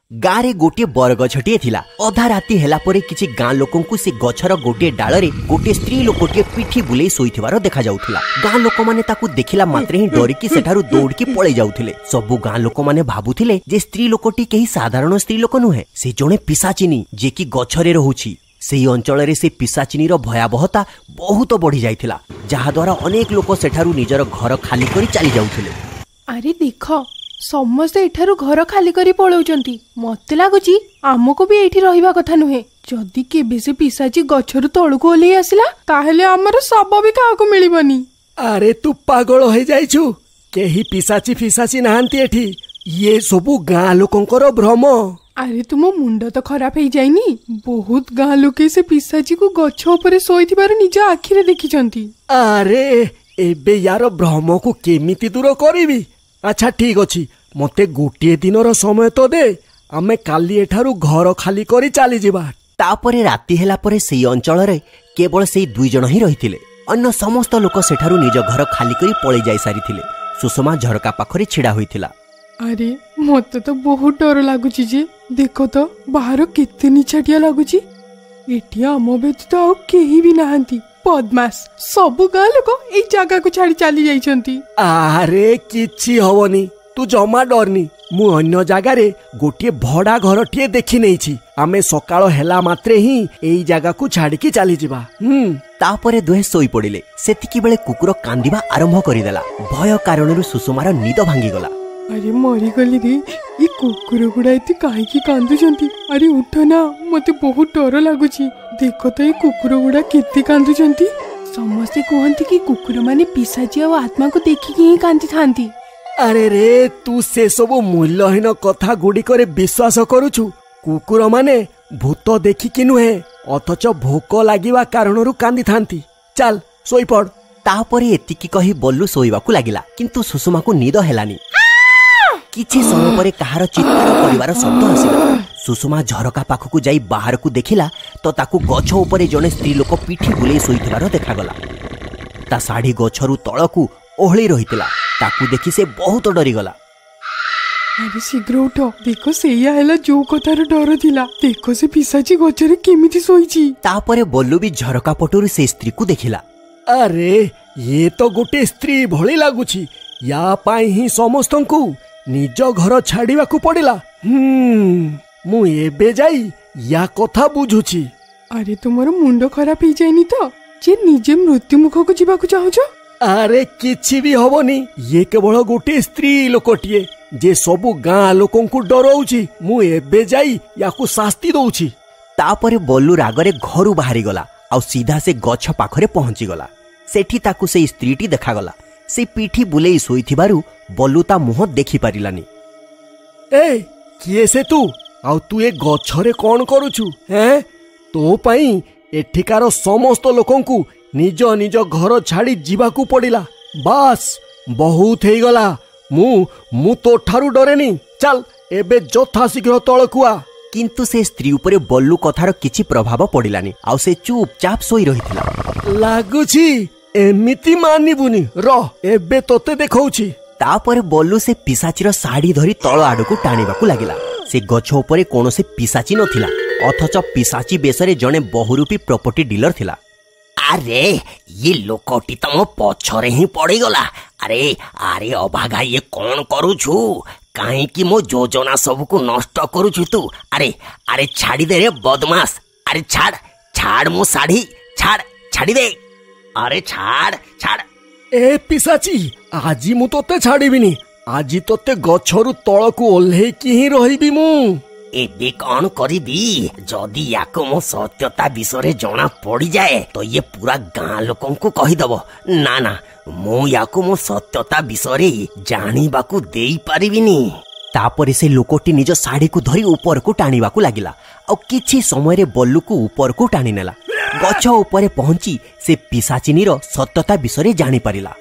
गाँव गोटे बरगछटे थिला। अधा राति हेला परे किछि गाँ लोकंकु से गछर गोटे डालरे गोटे स्त्री लोकटिए पिठी बुले शोइथिबार देखा जाउथिला। गाँ लोक माने ताकु देखिला मात्रे ही डरिकी सेठारु दौड़की पळै जाउथिले। सबु गाँ लोक माने भाबुथिले जे स्त्री लोकटी केही साधारण स्त्री लोक नुहे, से जणे पिशाचिनी जे कि गछरे रहुछि। सेही अंचल से पिशाचिनीर भयावहता बहुत बढ़ी जाइथिला, जहा द्वारा अनेक लोक सेठारु निजर घर खाली करी चली जाउथिले। अरे देख समस्ते एठारु घर खाली करी पळौचंती। मते लागुची आमको भी एठी रहिबा कथा नुहे। जदी केबे से पिशाची गछरु तळको ओली आसिला ताहेले हमर सब भी काको मिलिबनी। अरे तू पागल हो जाइछु, केही पिशाची फिशाची नाहंती एठी। ये सबु गाँ लोकंकर भ्रम। अरे तुम मुंड तो खराब हो जाइनी। बहुत गाँ लोके से पिशाची को गछ ऊपर सोइथिबार निज आखिरे देखिचंती। अरे एबे यार भ्रम को केमिति दूर करिवि। अच्छा ठीक अछि, मते गोटे दिनर समय तो दे, आमे काली एठारु घर खाली करी चली जिबा। तापरे राति हेला परे सेही अंचल रे केवल सेही दुई जण ही रहिथिले। अन्य समस्त लोक सेठारु निज घर खाली करी पळै जाई सारिथिले। सुषमा झरका पाखरे छिड़ा होइथिला। अरे मते तो बहुत डर लागुची जे। देखो तो बाहर केते निछाटिया लागुची। एठी आम व्यतीत आउ केही भी नाहंती। बदमाश सबु गाँ लोक एई जगह को छाड़ी चली जाइछंती। अरे किछि हवनी, तू जमा डरनी। मु अन्य जगह रे गोटे भड़ा घरटिए देखि नेछि। आमे सकाळ हेला मात्रे ही एई जगह को छाड़ी की चली जिबा। तापरे दुहे सोई पड़िले। सेतिकी बेले कुकुर कांदिबा आरंभ करिदेला। भय कारणरु सुषमार निद भांगी गला। अरे मरी गली रे, ये कुकुर गुड़ा एति काहे की कांदुचंती। अरे उठ ना, मते बहुत डर लागुची। देखो तो ये कुकुर गुड़ा केते कांदुचंती। समस्ते कहंती कि कुकुर माने पिशाची और आत्मा को देखिकी ही कांदी थांती। अरे रे तू से सब मूल्यहीन कथा गुडी करे विश्वास करूछु। कुकुर माने भूत देखिकी नुहे, अथच भोक लागिवा कारणरु कांदी थांती। चल सोई पड़। तापरे एतिकी कही बल्लू सोइबाकू लागिला, किंतु सुषमा को निद हेलानी। किछि समय परे कहार चित्कार करिवार शब्द आसिला। सुषमा झरका पाखकू जाई बाहर को देखिला तो ताकू गछ उपरे जने स्त्री लोक पिठी बुले सोइथिबार देखागला। ता साड़ी गछरु तळकू ओहଳି रहितिला। ताकू देखि से बहुत डरी गला। अरे शीघ्र उठ, देखो सेया हैला जो कथार डर थिला। देखो से पिशाची गछरे केमिति सोइची। तापरे बल्लू भी झरका पटुरु से स्त्री को देखिला। अरे ये तो गोटे स्त्री भली लागुची। या पाई ही समस्तंकु निज घर छाड़िबा को पड़िला। मु एबे जाई या कथा बुझुची। अरे तुमर मुंड खराब हो जाइनी तो जे निजे मृत्यु मुख को जीवाकू चाहुछो। अरे किछि भी हबनी, ये केवल गोटे स्त्री लोकटिए जे सबु गाँ लोकंकु डराउची। मु एबे जाई याकू शास्ति दउची। तापरे बल्लू रागरे घरु बाहरी गला और सीधा से गछ पाखरे पहुंची गला। सेठी ताकू से स्त्रीटी देखागला। से पिठी बुलेई सोइथिबारु बल्लू ता मुह देखि पारिलानी। ए किए से तू आउ तू ए गछरे कोन करूछु? हैं तो पई एठिकार समस्त लोकंकु निज निज घर छाड़ी जीवाकू पड़िला। बास बहुत हेई गला। मु तो ठारू डरेनी। चल एबे जथा शीघ्र तळकू आ। किंतु से स्त्री उपरे बल्लू कथार किछि प्रभाव पड़िलानी। आउ से चुपचाप सोई रहिथिला। लागुची एमिति मानिबुनी। रह एबे तोते देखौची। तापरे बल्लू से पिशाचीर साड़ी धरी तळ आडकू टाणीबाकू लागिला। से गछ उपरे कोनोसी पिशाची नथिला, अथच पिशाची बेसरे जणे बहुरूपी प्रॉपर्टी डीलर थिला। अरे ये लोकटी तो मो पछरे ही पड़ी गला। अरे अरे अभागा ये कौन करूछु? काहे कि मो योजना सब को नष्ट करूछु तू? अरे अरे छाड़ी दे रे बदमाश। अरे छाड़ छाड़ मो साड़ी, छाड़ छाड़ी दे। अरे छाड़ छाड़। ए पिशाची आजी मु तोते छाड़ीबिनी। आजी तोते गछरु तळकू ओल्हेकी ही रहिबी मु। एबे कौन करिबी? जदि याको मो सत्यता विषय जना पड़ी जाए तो ये पूरा गाँ लोकन को कहीदब। ना ना मो याको मो सत्यता विषय जानिबाकू देई पारिबिनी। तापरे से लोकटी निज साड़ी को धरी ऊपर को टाणीबाकू लागिला। और किछि समय रे बल्लू को ऊपर को टाणी नेला। गछ ऊपर पहुंची से पिशाचिनीर सत्यता विषय जानी पारिला।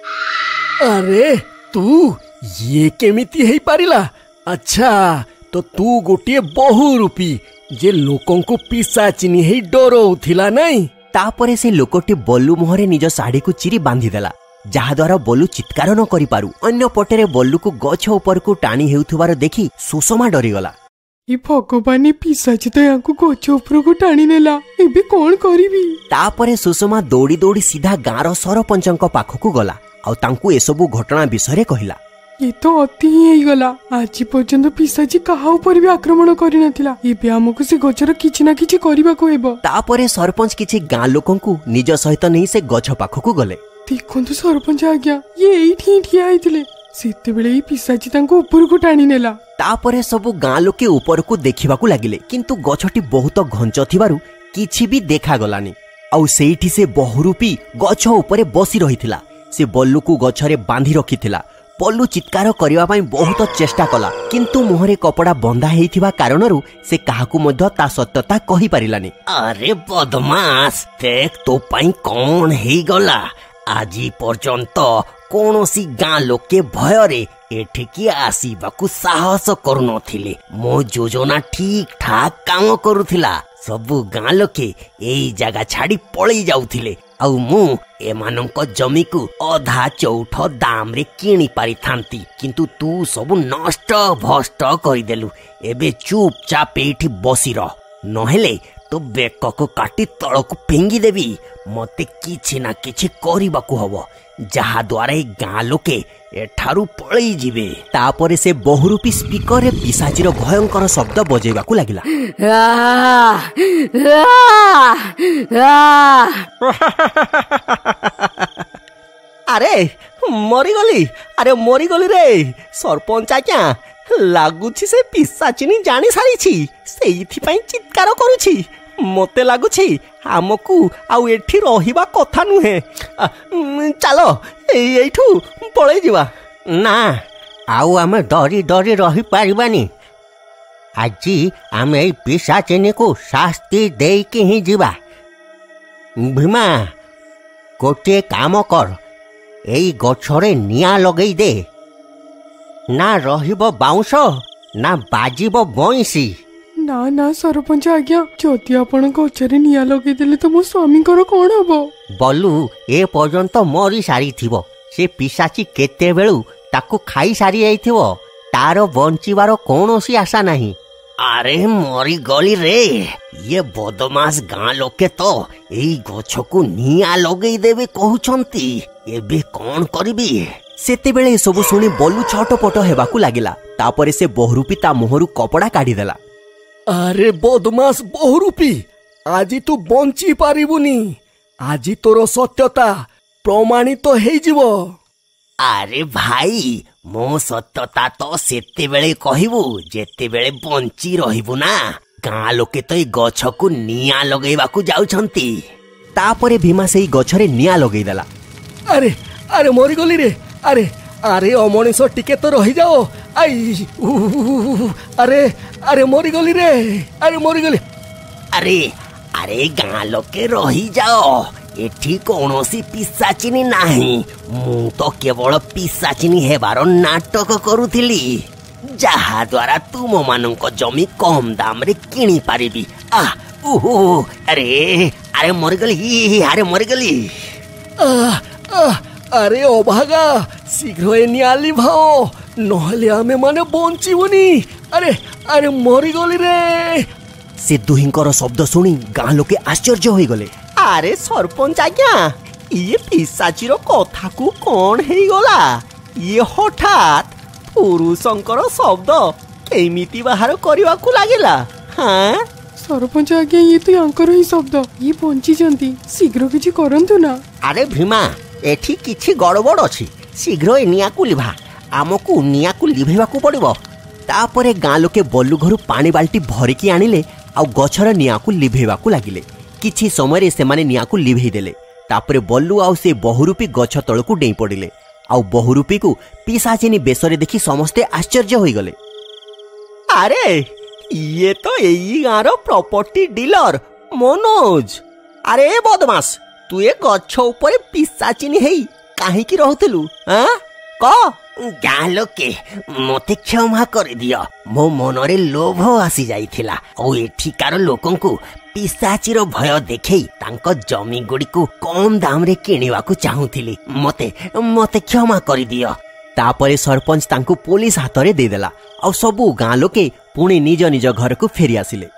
अरे तू ये केमिति हेई पारिला? अच्छा तो तू गोटे बहुरूपी जे लोकन को पिशाचिनी हेई डरौथिला नहीं। तापरे से लोकटी बल्लू मुहरे निज साड़ी को चिरी बांधी देला, जहा द्वारा बल्लू चित्कार न करि पारु। अन्य पटेरे बल्लू को गछ ऊपर को टाणी हेउथुबार देखि सुषमा डरी गला। ଏ ଭଗବାନ ଏ ପିଶାଚି ତ ୟାଙ୍କୁ ଗଛ ଉପରକୁ ଟାଣି ନେଲା ଏବେ କଣ କରିବି। ତାପରେ ସୁଷମା ଦୌଡ଼ି ଦୌଡ଼ି ସିଧା ଗାଁର ସରପଞ୍ଚଙ୍କ ପାଖକୁ ଗଲା ଆଉ ତାଙ୍କୁ ଏସବୁ ଘଟଣା ବିଷୟରେ କହିଲା। ଏ ତ ଅତି ହିଁ ହେଇଗଲା। ଆଜି ପର୍ଯ୍ୟନ୍ତ ପିଶାଚି କାହା ଉପରେ ବି ଆକ୍ରମଣ କରିନଥିଲା। ଏବେ ଆମକୁ ସେ ଗଛର କିଛି ନା କିଛି କରିବାକୁ ହେବ। ତାପରେ ସରପଞ୍ଚ କିଛି ଗାଁ ଲୋକଙ୍କୁ ନିଜ ସହିତ ନେଇ ସେ ଗଛ ପାଖକୁ ଗଲେ। ଦେଖନ୍ତୁ ସରପଞ୍ଚ ଆଜ୍ଞା, ଇଏ ଏଇଠି ହିଁ ଠିଆ ହେଇଥିଲେ। ସେତେବେଳେ ଏଇ ପିଶାଚି ତାଙ୍କୁ ଉପରକୁ ଟାଣି ନେଲା। ତାପରେ ସବୁ ଗାଁ ଲୋକେ ଉପରକୁ ଦେଖିବାକୁ ଲାଗିଲେ, କିନ୍ତୁ ଗଛଟି ବହୁତ ଘଞ୍ଚ ଥିବାରୁ କିଛି ବି ଦେଖାଗଲାନି। ଆଉ ସେଇଠି ସେ ବହୁରୂପୀ ଗଛ ଉପରେ ବସି ରହିଥିଲା। ସେ ବଲ୍ଲୁକୁ ଗଛରେ ବାନ୍ଧି ରଖିଥିଲା। ପଲ୍ଲୁ ଚିତ୍କାର କରିବା ପାଇଁ ବହୁତ ଚେଷ୍ଟା କଲା, କିନ୍ତୁ ମୁହଁରେ କପଡ଼ା ବନ୍ଧା ହେଇଥିବା କାରଣରୁ ସେ କାହାକୁ ମଧ୍ୟ ତା ସତ୍ୟତା କହିପାରିଲାନି। ଆରେ ବଦମାସ, ଦେଖ ତୋ ପାଇଁ କଣ ହେଇଗଲା। ଆଜି ପର୍ଯ୍ୟନ୍ତ କୌଣସି ଗାଁ ଲୋକେ ଭୟରେ ଏଠିକି ଆସିବାକୁ ସାହସ କରୁନଥିଲେ। ମୋ ଯୋଜନା ଠିକ୍ ଠାକ୍ କାମ କରୁଥିଲା। ସବୁ ଗାଁ ଲୋକେ ଏଇ ଜାଗା ଛାଡି ପଳେଇ ଯାଉଥିଲେ ଆଉ ମୁଁ ଏମାନଙ୍କ ଜମିକୁ ଅଧା ଚଉଠ ଦାମରେ କିଣି ପାରିଥାନ୍ତି, କିନ୍ତୁ ତୁ ସବୁ ନଷ୍ଟ ଭଷ୍ଟ କରିଦେଲୁ। ଏବେ ଚୁପଚାପ ଏଇଠି ବସି ରହ, ନହେଲେ ତୋ ବେକକୁ କାଟି ତଳକୁ ଫିଙ୍ଗି ଦେବି। ମତେ କିଛି ନା କିଛି କରିବାକୁ ହବ, ଯାହା ଦ୍ୱାରା ଏ ଗାଁ ଲୋକେ ଏଠାରୁ ପଳେଇ ଯିବେ। ତାପରେ ସେ ବହୁରୂପୀ ସ୍ପିକରରେ ପିଶାଚୀର ଭୟଙ୍କର ଶବ୍ଦ ବଜେଇବାକୁ ଲାଗିଲା। ଆରେ ମରିଗଲି, ଆରେ ମରିଗଲି ରେ ସରପଞ୍ଚ ଆଜ୍ଞା। ଲାଗୁଛି ସେ ପିଶାଚିନି ଜାଣି ସାରିଛି, ସେଇଥିପାଇଁ ଚିତ୍କାର କରୁଛି। ମତେ ଲାଗୁଛି ଆମକୁ ଆଉ ଏଠି ରହିବା କଥା ନୁହେଁ। ଚାଲ ଏଇଠୁ ପଳେଇ ଯିବା। ନା, ଆଉ ଆମେ ଡରି ଡରି ରହିପାରିବାନି। ଆଜି ଆମେ ଏଇ ପିଶାଚିନିକୁ ଶାସ୍ତି ଦେଇକି ହିଁ ଯିବା। ଭୀମା, ଗୋଟିଏ କାମ କର, ଏଇ ଗଛରେ ନିଆଁ ଲଗେଇ ଦେ। ନା ରହିବ ବାଉଁଶ, ନା ବାଜିବ ବଇଁଶୀ। ନା ନା ସରପଞ୍ଚ ଆଜ୍ଞା, ଯଦି ଆପଣ ଗଛରେ ନିଆଁ ଲଗେଇଦେଲେ ତ ମୋ ସ୍ୱାମୀଙ୍କର କଣ ହବ? ବଲ୍ଲୁ ଏ ପର୍ଯ୍ୟନ୍ତ ମରି ସାରିଥିବ। ସେ ପିଶାଚି କେତେବେଳୁ ତାକୁ ଖାଇ ସାରି ଯାଇଥିବ। ତାର ବଞ୍ଚିବାର କୌଣସି ଆଶା ନାହିଁ। ଆରେ ମରିଗଲି ରେ, ଇଏ ବଦମାସ ଗାଁ ଲୋକେ ତ ଏଇ ଗଛକୁ ନିଆଁ ଲଗେଇଦେବେ କହୁଛନ୍ତି। ଏବେ କଣ କରିବି? ସେତେବେଳେ ଏସବୁ ଶୁଣି ବଲ୍ଲୁ ଛଟପଟ ହେବାକୁ ଲାଗିଲା। ତାପରେ ସେ ବହୁରୂପୀ ତା ମୁହଁରୁ କପଡ଼ା କାଢିଦେଲା। ଆରେ ବଦମାସ ବହୁରୂପୀ, ଆଜି ତୁ ବଞ୍ଚି ପାରିବୁନି। ଆଜି ତୋର ସତ୍ୟତା ପ୍ରମାଣିତ ହେଇଯିବ। ଆରେ ଭାଇ, ମୋ ସତ୍ୟତା ତ ସେତେବେଳେ କହିବୁ ଯେତେବେଳେ ବଞ୍ଚି ରହିବୁ ନା। ଗାଁ ଲୋକେ ତ ଏଇ ଗଛକୁ ନିଆଁ ଲଗେଇବାକୁ ଯାଉଛନ୍ତି। ତାପରେ ଭୀମା ସେଇ ଗଛରେ ନିଆଁ ଲଗେଇଦେଲା। ଆରେ ଆରେ ମରିଗଲି ରେ। ଆରେ ଆରେ ଅମଣିଷ ଟିକେ ତ ରହିଯାଅ। ଆରେ ଆରେ ମରିଗଲି ରେ, ଆରେ ମରିଗଲି। ଆରେ ଆରେ ଗାଁ ଲୋକେ ରହିଯାଅ, ଏଠି କୌଣସି ପିଶାଚିନି ନାହିଁ। ମୁଁ ତ କେବଳ ପିଶାଚିନି ହେବାର ନାଟକ କରୁଥିଲି, ଯାହା ଦ୍ୱାରା ତୁମମାନଙ୍କ ଜମି କମ୍ ଦାମରେ କିଣି ପାରିବି। ଆରେ ଆରେ ମରିଗଲି, ଆରେ ମରିଗଲି। ଆରେ ଅଭାଗା, ଶୀଘ୍ର ଏ ନିଆଁ ଲିଭାଅ, ନହେଲେ ଆମେ ମାନେ ବଞ୍ଚିବୁନି। ଆରେ ଆରେ ମରିଗଲି ରେ। ସେ ଦୁହିଁଙ୍କର ଶବ୍ଦ ଶୁଣି ଗାଁ ଲୋକେ ଆଶ୍ଚର୍ଯ୍ୟ ହୋଇଗଲେ। ଆରେ ସରପଞ୍ଚ ଆଜ୍ଞା, ଇଏ ପିଶାଚୀର କଥାକୁ କଣ ହେଇଗଲା? ଇଏ ହଠାତ୍ ପୁରୁଷଙ୍କର ଶବ୍ଦ କେମିତି ବାହାର କରିବାକୁ ଲାଗିଲା? ସରପଞ୍ଚ ଆଜ୍ଞା, ଇଏ ତ ୟାଙ୍କର ହିଁ ଶବ୍ଦ। ଇଏ ବଞ୍ଚିଛନ୍ତି, ଶୀଘ୍ର କିଛି କରନ୍ତୁ ନା। ଆରେ ଭୀମା, ଏଠି କିଛି ଗଡ଼ବଡ଼ ଅଛି। ଶୀଘ୍ର ଏ ନିଆଁକୁ ଲିଭା, ଆମକୁ ନିଆଁକୁ ଲିଭେଇବାକୁ ପଡ଼ିବ। ତାପରେ ଗାଁ ଲୋକେ ବଲ୍ଲୁ ଘରୁ ପାଣି ବାଲ୍ଟି ଭରିକି ଆଣିଲେ ଆଉ ଗଛର ନିଆଁକୁ ଲିଭେଇବାକୁ ଲାଗିଲେ। କିଛି ସମୟରେ ସେମାନେ ନିଆଁକୁ ଲିଭେଇ ଦେଲେ। ତାପରେ ବଲ୍ଲୁ ଆଉ ସେ ବହୁରୂପୀ ଗଛ ତଳକୁ ଡେଇଁ ପଡ଼ିଲେ। ଆଉ ବହୁରୂପୀକୁ ପିଶାଚିନି ବେଶରେ ଦେଖି ସମସ୍ତେ ଆଶ୍ଚର୍ଯ୍ୟ ହୋଇଗଲେ। ଆରେ ଇଏ ତ ଏଇ ଗାଁର ପ୍ରପର୍ଟି ଡିଲର ମନୋଜ। ଆରେ ବଦମାସ, ତୁ ଏ ଗଛ ଉପରେ ପିଶାଚିନି ହେଇ କାହିଁକି ରହୁଥିଲୁ? ଗାଁ ଲୋକେ ମତେ କ୍ଷମା କରିଦିଅ। ମୋ ମନରେ ଲୋଭ ଆସି ଯାଇଥିଲା ଆଉ ଏଠିକାର ଲୋକଙ୍କୁ ପିଶାଚୀର ଭୟ ଦେଖେଇ ତାଙ୍କ ଜମି ଗୁଡ଼ିକୁ କମ୍ ଦାମରେ କିଣିବାକୁ ଚାହୁଁଥିଲି। ମତେ କ୍ଷମା କରିଦିଅ। ତାପରେ ସରପଞ୍ଚ ତାଙ୍କୁ ପୋଲିସ ହାତରେ ଦେଇଦେଲା ଆଉ ସବୁ ଗାଁ ଲୋକେ ପୁଣି ନିଜ ନିଜ ଘରକୁ ଫେରି ଆସିଲେ।